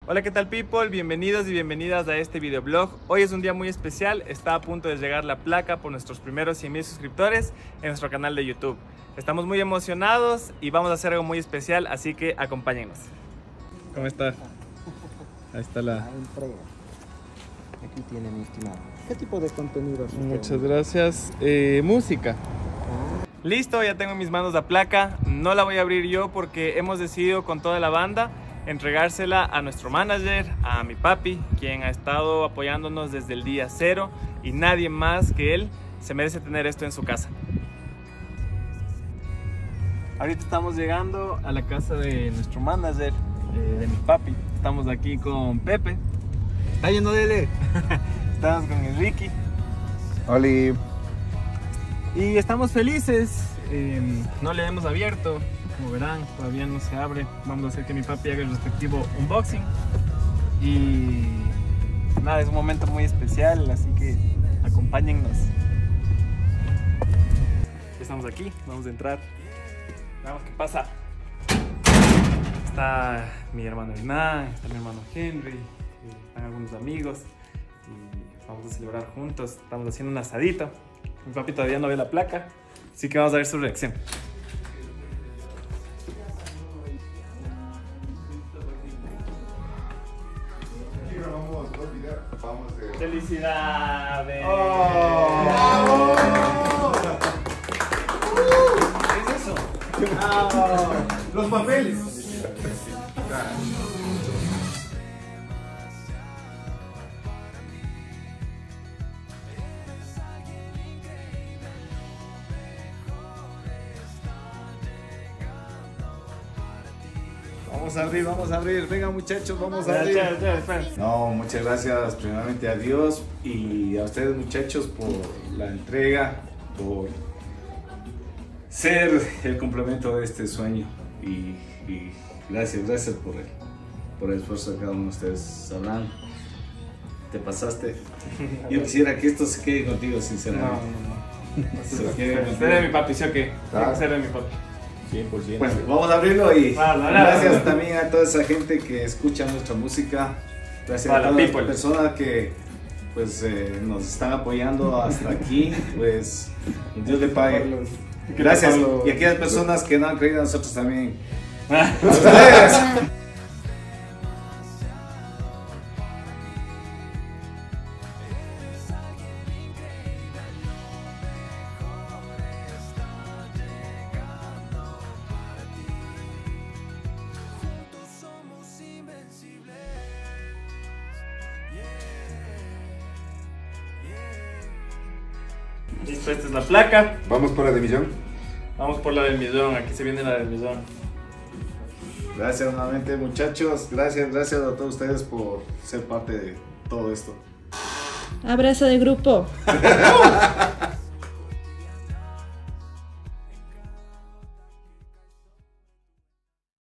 Hola, ¿qué tal people? Bienvenidos y bienvenidas a este videoblog. Hoy es un día muy especial, está a punto de llegar la placa por nuestros primeros 100,000 suscriptores en nuestro canal de YouTube. Estamos muy emocionados y vamos a hacer algo muy especial, así que acompáñennos. ¿Cómo está? Ahí está la entrega. Aquí tiene, mi estimado. ¿Qué tipo de contenidos? Muchas gracias. Música. Listo, ya tengo en mis manos la placa. No la voy a abrir yo porque hemos decidido con toda la banda entregársela a nuestro manager, a mi papi, quien ha estado apoyándonos desde el día cero y nadie más que él se merece tener esto en su casa. Ahorita estamos llegando a la casa de nuestro manager, de mi papi. Estamos aquí con Pepe. ¿Está yendo Dele? Estamos con Enrique. Oli. Y estamos felices. No le hemos abierto. Como verán, todavía no se abre. Vamos a hacer que mi papi haga el respectivo unboxing. Y nada, es un momento muy especial, así que acompáñennos. Estamos aquí, vamos a entrar. Veamos qué pasa. Está mi hermano Hernán, está mi hermano Henry, están algunos amigos y vamos a celebrar juntos. Estamos haciendo un asadito. Mi papi todavía no ve la placa, así que vamos a ver su reacción. ¡Felicidades! ¡Oh! ¿Qué es eso? ¡Oh! Los papeles. Vamos a abrir, venga muchachos, vamos a abrir. No, muchas gracias primeramente a Dios y a ustedes muchachos por la entrega, por ser el complemento de este sueño y gracias por el esfuerzo de cada uno de ustedes. Abraham, te pasaste. Yo quisiera que esto se quede contigo, sinceramente. No. Usted es mi papi, ¿sí o qué? Usted es mi papi. 100%. Bueno, vamos a abrirlo y gracias también a toda esa gente que escucha nuestra música. Gracias a todas las personas que pues nos están apoyando hasta aquí. Pues Dios le pague. Gracias. Y a aquellas personas que no han creído en nosotros también. A ustedes. Listo, esta es la placa. Vamos por la de millón. Vamos por la del millón, aquí se viene la del millón. Gracias nuevamente muchachos, gracias a todos ustedes por ser parte de todo esto. Abrazo de grupo.